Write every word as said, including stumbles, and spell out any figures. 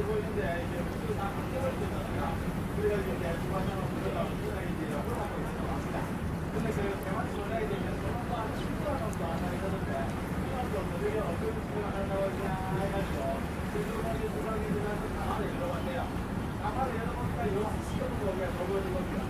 보이는데 이제 무슨 다 한꺼번에 되잖아요. 그래가지고 이제 주관장은 우리가 우리가 이제 연구를 하고 있는 것 같습니다. 근데 그 대만이 원래 이제 연구가 한 십 년 정도 안 하는데 십 년 정도 되게 어떤 식으로 한다고 해가지고 그주관이 주관이 들어가서 강화를 열어봤대요. 강화를 열어보니까 요 시험도 우리가 적어진 겁니다.